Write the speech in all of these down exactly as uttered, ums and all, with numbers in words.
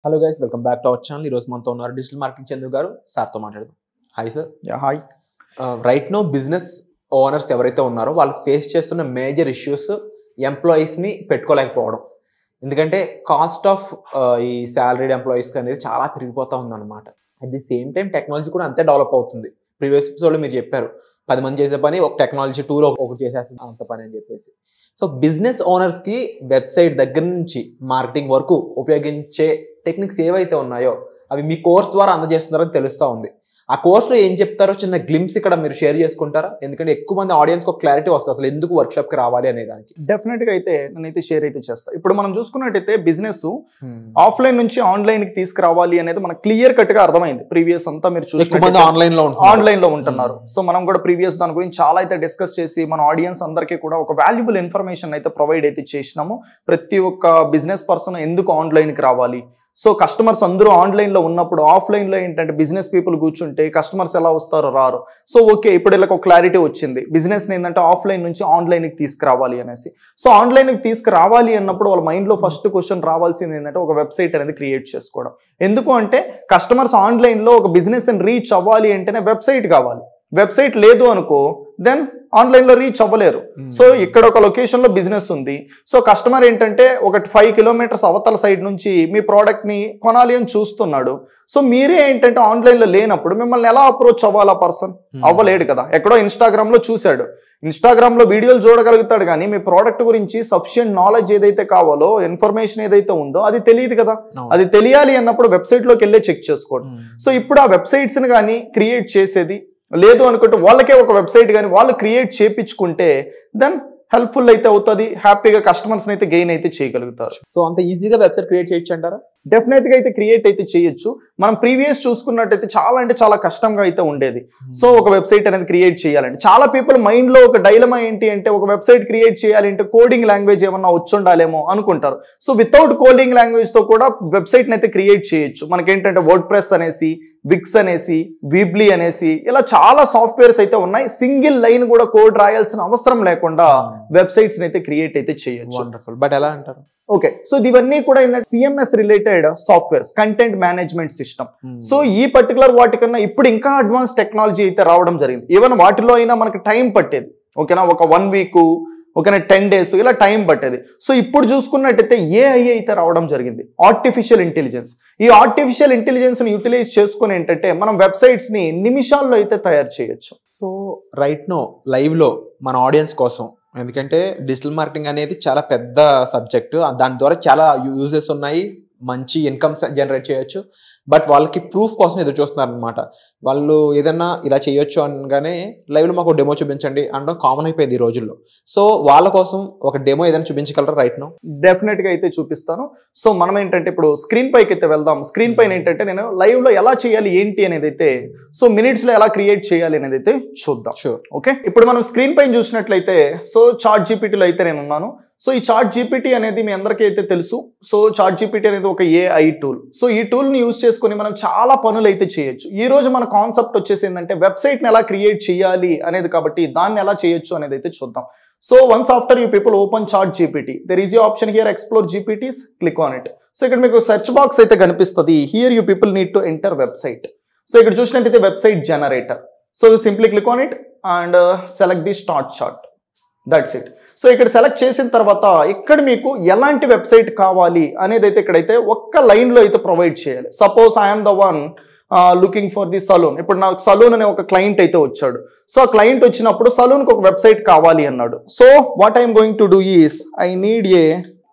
Hello guys, welcome back to our channel. ఈ రోజు మనతో ఉన్నారు డిజిటల్ మార్కెటింగ్ చందు గారు. సార్తో మాట్లాడదాం. Hi sir. Hi. Right now business owners ఎవరైతే ఉన్నారో వాళ్ళు ఫేస్ చేస్తున్న మేజర్ ఇష్యూస్ ఎంప్లాయీస్ని పెట్టుకోలేకపోవడం. ఎందుకంటే కాస్ట్ ఆఫ్ ఈ శాలరీడ్ ఎంప్లాయీస్ అనేది చాలా పెరిగిపోతూ ఉందన్నమాట. At the same time technology కూడా అంతే డెవలప్ అవుతుంది. ప్రీవియస్ ఎపిసోడ్లో మీరు చెప్పారు పది మంది చేసే పని ఒక టెక్నాలజీ టూలో ఒకటి చేసేస్తుంది అంత పని అని చెప్పేసి. సో బిజినెస్ ఓనర్స్కి వెబ్సైట్ దగ్గర నుంచి మార్కెటింగ్ వరకు ఉపయోగించే టెక్నిక్స్ ఏవైతే ఉన్నాయో అవి మీ కోర్స్ ద్వారా అందజేస్తున్నారని తెలుస్తూ ఉంది. ఆ కోర్సులో ఏం చెప్తారో చిన్న గ్లిమ్స్ ఇక్కడ మీరు షేర్ చేసుకుంటారా? ఎందుకంటే ఎక్కువ మంది ఆడియన్స్కి ఒక క్లారిటీ వస్తుంది అసలు ఎందుకు వర్క్షాప్కి రావాలి అనే దానికి. డెఫినెట్గా అయితే నేనైతే షేర్ అయితే చేస్తాను. ఇప్పుడు మనం చూసుకున్నట్టయితే బిజినెస్ ఆఫ్లైన్ నుంచి ఆన్లైన్కి తీసుకురావాలి అనేది మనకు క్లియర్ కట్గా అర్థమైంది. ప్రీవియస్ అంతా మీరు చూసుకుంటే ఆన్లైన్ లో ఆన్లైన్ లో ఉంటున్నారు. సో మనం కూడా ప్రీవియస్ దాని గురించి చాలా అయితే డిస్కస్ చేసి మన ఆడియన్స్ అందరికీ కూడా ఒక వాల్యుబుల్ ఇన్ఫర్మేషన్ అయితే ప్రొవైడ్ అయితే చేసినాము. ప్రతి ఒక్క బిజినెస్ పర్సన్ ఎందుకు ఆన్లైన్కి రావాలి, సో కస్టమర్స్ అందరూ ఆన్లైన్లో ఉన్నప్పుడు ఆఫ్లైన్లో ఏంటంటే బిజినెస్ పీపుల్ కూర్చుంటే కస్టమర్స్ ఎలా వస్తారో రారు. సో ఓకే, ఇప్పుడు వీళ్ళకి ఒక క్లారిటీ వచ్చింది బిజినెస్ని ఏంటంటే ఆఫ్లైన్ నుంచి ఆన్లైన్కి తీసుకురావాలి అనేసి. సో ఆన్లైన్కి తీసుకురావాలి అన్నప్పుడు వాళ్ళ మైండ్లో ఫస్ట్ క్వశ్చన్ రావాల్సింది ఏంటంటే ఒక వెబ్సైట్ అనేది క్రియేట్ చేసుకోవడం. ఎందుకు అంటే కస్టమర్స్ ఆన్లైన్లో ఒక బిజినెస్ని రీచ్ అవ్వాలి అంటేనే వెబ్సైట్ కావాలి. వెబ్సైట్ లేదు అనుకో దెన్ ఆన్లైన్లో రీచ్ అవ్వలేరు. సో ఇక్కడ ఒక లొకేషన్లో బిజినెస్ ఉంది. సో కస్టమర్ ఏంటంటే ఒక ఫైవ్ కిలోమీటర్స్ అవతల సైడ్ నుంచి మీ ప్రోడక్ట్ని కొనాలి అని చూస్తున్నాడు. సో మీరే ఏంటంటే ఆన్లైన్లో లేనప్పుడు మిమ్మల్ని ఎలా అప్రోచ్ అవ్వాలి ఆ పర్సన్? అవ్వలేడు కదా. ఎక్కడో ఇన్స్టాగ్రామ్లో చూశాడు, ఇన్స్టాగ్రామ్లో వీడియోలు చూడగలుగుతాడు కానీ మీ ప్రోడక్ట్ గురించి సఫిషియెంట్ నాలెడ్జ్ ఏదైతే కావాలో ఇన్ఫర్మేషన్ ఏదైతే ఉందో అది తెలియదు కదా. అది తెలియాలి అన్నప్పుడు వెబ్సైట్లోకి వెళ్ళే చెక్ చేసుకోండి. సో ఇప్పుడు ఆ వెబ్సైట్స్ని కానీ క్రియేట్ చేసేది లేదు అనుకుంటే వాళ్ళకే ఒక వెబ్సైట్ కానీ వాళ్ళు క్రియేట్ చేయించుకుంటే దెన్ హెల్ప్ఫుల్ అయితే అవుతుంది. హ్యాపీగా కస్టమర్స్ని అయితే గెయిన్ అయితే చేయగలుగుతారు. సో అంత ఈజీగా వెబ్సైట్ క్రియేట్ చేయొచ్చు అంటారా? డెఫినెట్గా అయితే క్రియేట్ అయితే చేయొచ్చు. మనం ప్రీవియస్ చూసుకున్నట్టయితే చాలా అంటే చాలా కష్టంగా అయితే ఉండేది. సో ఒక వెబ్సైట్ అనేది క్రియేట్ చేయాలంటే చాలా పీపుల్ మైండ్లో ఒక డైలమా ఏంటి అంటే ఒక వెబ్సైట్ క్రియేట్ చేయాలి అంటే కోడింగ్ లాంగ్వేజ్ ఏమన్నా వచ్చి ఉండాలేమో అనుకుంటారు. సో వితౌట్ కోడింగ్ లాంగ్వేజ్తో కూడా వెబ్సైట్ని అయితే క్రియేట్ చేయొచ్చు. మనకేంటంటే వర్డ్ ప్రెస్ అనేసి, విక్స్ అనేసి, వీబ్లీ అనేసి ఇలా చాలా సాఫ్ట్వేర్స్ అయితే ఉన్నాయి. సింగిల్ లైన్ కూడా కోడ్ రాయాల్సిన అవసరం లేకుండా వెబ్సైట్స్ అయితే క్రియేట్ అయితే చేయొచ్చు. వండర్ఫుల్. బట్ ఎలా అంటారు? ఓకే, సో ఇవన్నీ కూడా ఏంటంటే CMS related softwares, content management system. So ఈ పర్టికులర్ వాటికన్నా ఇప్పుడు ఇంకా అడ్వాన్స్ టెక్నాలజీ అయితే రావడం జరిగింది. ఈవెన్ వాటిలో అయినా మనకి టైం పట్టేది ఓకేనా, ఒక వన్ వీక్ ఓకేనా టెన్ డేస్ ఇలా టైం పట్టేది. సో ఇప్పుడు చూసుకున్నట్టయితే ఏఐ అయితే రావడం జరిగింది, ఆర్టిఫిషియల్ ఇంటెలిజెన్స్. ఈ ఆర్టిఫిషియల్ ఇంటెలిజెన్స్ని యూటిలైజ్ చేసుకుని ఏంటంటే మనం వెబ్సైట్స్ని నిమిషాల్లో అయితే తయారు చేయొచ్చు. సో రైట్ నో లైవ్లో మన ఆడియన్స్ కోసం, ఎందుకంటే డిజిటల్ మార్కెటింగ్ అనేది చాలా పెద్ద సబ్జెక్టు, దాని ద్వారా చాలా యూజెస్ ఉన్నాయి, మంచి ఇన్కమ్ జనరేట్ చేయొచ్చు. బట్ వాళ్ళకి ప్రూఫ్ కోసం ఎదురు చూస్తున్నారు అనమాట. వాళ్ళు ఏదన్నా ఇలా చేయొచ్చు అనగానే లైవ్లో మాకు డెమో చూపించండి అనడం కామన్ అయిపోయింది ఈ రోజుల్లో. సో వాళ్ళ కోసం ఒక డెమో ఏదైనా చూపించగలరా రైట్ నో? డెఫినెట్గా అయితే చూపిస్తాను. సో మనం ఏంటంటే ఇప్పుడు స్క్రీన్ పైకి అయితే వెళ్దాం. స్క్రీన్ పైన ఏంటంటే నేను లైవ్లో ఎలా చేయాలి ఏంటి అనేది అయితే సో మినిట్స్లో ఎలా క్రియేట్ చేయాలి అనేది అయితే చూద్దాం. షూర్. ఓకే, ఇప్పుడు మనం స్క్రీన్ పైన చూసినట్లయితే సో చాట్ జీపీటీలో అయితే నేను ఉన్నాను. సో ఈ చాట్ జీపీటీ అనేది మీ అందరికీ అయితే తెలుసు. సో చాట్ జీపీటీ అనేది ఒక ఏఐ టూల్. సో ఈ టూల్ని యూజ్ చేసుకుని మనం చాలా పనులు అయితే చేయొచ్చు. ఈ రోజు మన కాన్సెప్ట్ వచ్చేసి ఏంటంటే వెబ్సైట్ని ఎలా క్రియేట్ చేయాలి అనేది, కాబట్టి దాన్ని ఎలా చేయొచ్చు అనేది అయితే చూద్దాం. So once after you people open ChatGPT, there is you option here explore GPTs, click on it. So ఇక్కడ మీకు సెర్చ్ బాక్స్ అయితే కనిపిస్తుంది. Here you people need to enter website. So ఇక్కడ చూసినట్టయితే website generator. So simply click on it and select the start chart. That's it. So ఇక్కడ select చేసిన తర్వాత ఇక్కడ మీకు ఎలాంటి వెబ్సైట్ కావాలి అనేది అయితే ఇక్కడైతే ఒక్క లైన్లో అయితే ప్రొవైడ్ చేయాలి. Suppose I'm the one looking for the saloon. ఇప్పుడు నాకు సలూన్ అనే ఒక క్లయింట్ అయితే వచ్చాడు. సో ఆ క్లయింట్ వచ్చినప్పుడు సలూన్కి ఒక వెబ్సైట్ కావాలి అన్నాడు. So what I'm going to do is I need a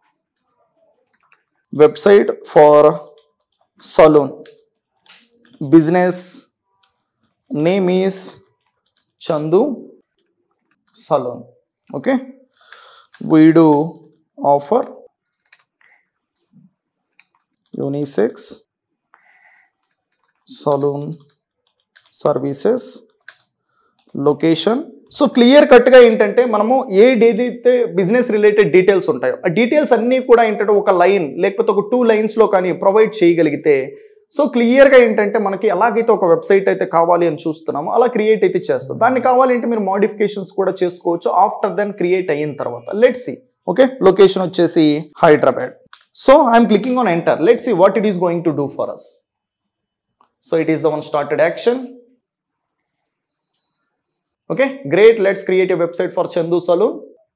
website for saloon. Business name is Chandu saloon. Okay, we do offer unisex saloon services, location. So clear కట్గా ఏంటంటే మనము ఏదైతే బిజినెస్ రిలేటెడ్ డీటెయిల్స్ ఉంటాయో ఆ details అన్నీ కూడా ఏంటంటే ఒక లైన్ లేకపోతే ఒక టూ లైన్స్లో కానీ ప్రొవైడ్ చేయగలిగితే సో క్లియర్గా ఏంటంటే మనకి ఎలాగైతే ఒక వెబ్సైట్ అయితే కావాలి అని చూస్తున్నామో అలా క్రియేట్ అయితే చేస్తాం. దాన్ని కావాలంటే మీరు మోడిఫికేషన్స్ కూడా చేసుకోవచ్చు ఆఫ్టర్ దెన్ క్రియేట్ అయిన తర్వాత. Let's see. ఓకే, లొకేషన్ వచ్చేసి Hyderabad. So I'm clicking on enter. Let's see what it is going to do for us. So it is the one started action. Okay, great. Let's create a website for Chandu Saloon.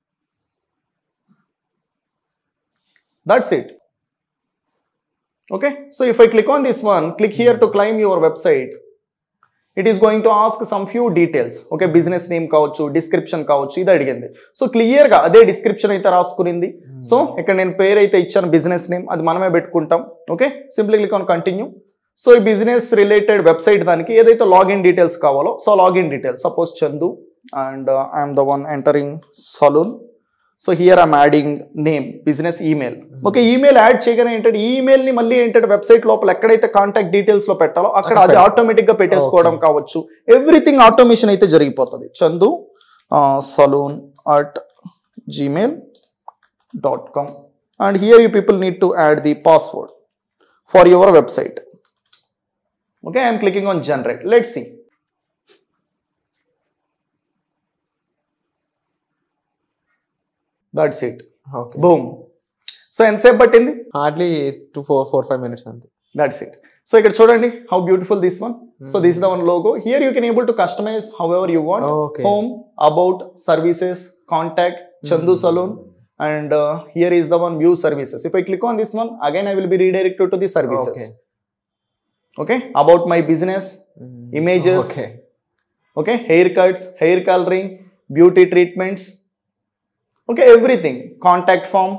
That's it. Okay, so if I click on this one, click here to climb your website. It is going to ask some few details. Okay, business name కావచ్చు, description కావచ్చు, ఇది అడిగింది. So clear గా అదే description అయితే రాసుకునింది. So ఇక్కడ నేను పేరు అయితే ఇచ్చాను, బిజినెస్ నేమ్, అది మనమే పెట్టుకుంటాం. Okay, simply click on continue. So ఈ బిజినెస్ రిలేటెడ్ వెబ్సైట్ దానికి ఏదైతే లాగిన్ డీటెయిల్స్ కావాలో, so login details suppose Chandu and I'm the one entering saloon. So here I'm adding name, business email. Okay, email add చేయగానే ఏంటంటే ఈ email ని మళ్ళీ ఏంటంటే వెబ్సైట్ లోపల ఎక్కడైతే కాంటాక్ట్ డీటెయిల్స్ లో పెట్టాలో అక్కడ అది ఆటోమేటిక్ గా పెట్టేసుకోవడం కావచ్చు. ఎవ్రీథింగ్ ఆటోమేషన్ అయితే జరిగిపోతుంది. Chandu saloon at Gmail dot com and here you people need to add the password for your website. Okay, I am clicking on generate. Let's see. That's it. Okay. Boom. So ఎంతసేపు పట్టింది? Hardly two four four five minutes అంతే. That's it. So ఇక్కడ చూడండి how beautiful this one. Hmm. So this is the one logo. Here you can able to customize however you want. Okay. Home, about, services, contact, Chandu hmm. Saloon. And uh, here is the one view services. If I click on this one, again I will be redirected to the services. Okay. Okay, about my business, mm. images, okay. Okay, haircuts, hair coloring, beauty treatments, okay, everything, contact form,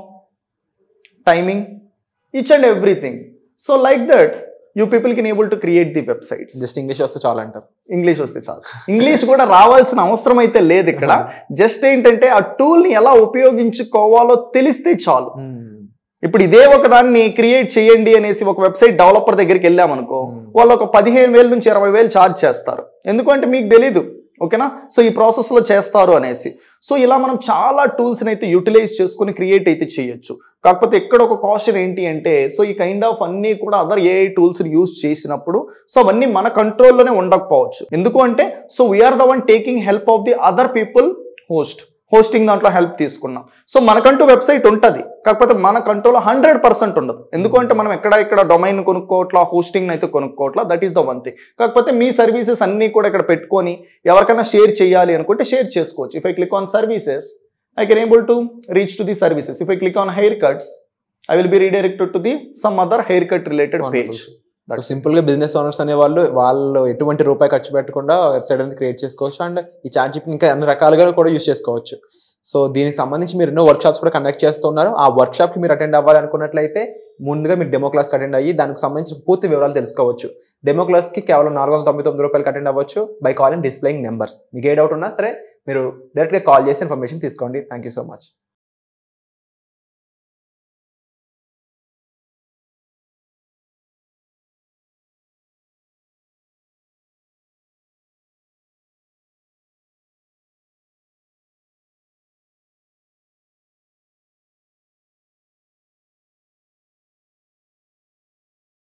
timing, each and everything. So like that, you people can able to create the websites. Just English వస్తే చాలు అంటారు. English వస్తే చాలు. English కూడా రావాల్సిన అవసరం అయితే లేదు ఇక్కడ. జస్ట్ ఏంటంటే ఆ టూల్ ని ఎలా ఉపయోగించుకోవాలో తెలిస్తే చాలు. ఇప్పుడు ఇదే ఒక దాన్ని క్రియేట్ చేయండి అనేసి ఒక వెబ్సైట్ డెవలపర్ దగ్గరికి వెళ్ళామనుకో, వాళ్ళు ఒక పదిహేను వేల నుంచి ఇరవై వేలు ఛార్జ్ చేస్తారు. ఎందుకంటే మీకు తెలీదు. ఓకేనా, సో ఈ ప్రాసెస్ లో చేస్తారు అనేసి. సో ఇలా మనం చాలా టూల్స్ అయితే యూటిలైజ్ చేసుకుని క్రియేట్ అయితే చేయొచ్చు. కాకపోతే ఎక్కడ ఒక కాషన్ ఏంటి అంటే, సో ఈ కైండ్ ఆఫ్ అన్ని కూడా అదర్ ఏఐ టూల్స్ యూజ్ చేసినప్పుడు సో అవన్నీ మన కంట్రోల్లోనే ఉండకపోవచ్చు. ఎందుకు అంటే, so we're the one taking help of the other people host hosting దాంట్లో హెల్ప్ తీసుకున్నాం. సో మనకంటూ వెబ్సైట్ ఉంటుంది, కాకపోతే మన కంట్రోల్లో హండ్రెడ్ పర్సెంట్ ఉండదు. ఎందుకంటే మనం ఎక్కడ ఇక్కడ డొమైన్ కొనుక్కోవట్లా, హోస్టింగ్ అయితే కొనుక్కోవట్లా. That is the one thing. కాకపోతే మీ సర్వీసెస్ అన్నీ కూడా ఇక్కడ పెట్టుకొని ఎవరికైనా షేర్ చేయాలి అనుకుంటే షేర్ చేసుకోవచ్చు. If I click on services, I can able to reach to the services. If I click on haircuts, I will be redirected to the some other haircut related page. So simple గా business owners అనే వాళ్ళు వాళ్ళు ఎటువంటి రూపాయి ఖర్చు పెట్టకుండా website అనేది create చేసుకోవచ్చు. అండ్ ఈ చాట్ జీపీటీ ఇంకా అన్ని రకాలుగా కూడా యూజ్ చేసుకోవచ్చు. సో దీనికి సంబంధించి మీరు ఎన్నో వర్క్ షాప్స్ కూడా కండక్ట్ చేస్తున్నారు. ఆ వర్క్ షాప్ కి మీరు అటెండ్ అవ్వాలనుకున్నట్లయితే ముందుగా మీరు డెమో క్లాస్కి అటెండ్ అయ్యి దానికి సంబంధించిన పూర్తి వివరాలు తెలుసుకోవచ్చు. డెమో క్లాస్కి కేవలం నాలుగు వందల తొంభై తొమ్మిది రూపాయలకి అటెండ్ అవ్వచ్చు బై కాలింగ్ డిస్ప్లేయింగ్ నెంబర్స్. మీకు ఏ డౌట్ ఉన్నా సరే మీరు డైరెక్ట్గా కాల్ చేసి ఇన్ఫర్మేషన్ తీసుకోండి. Thank you so much.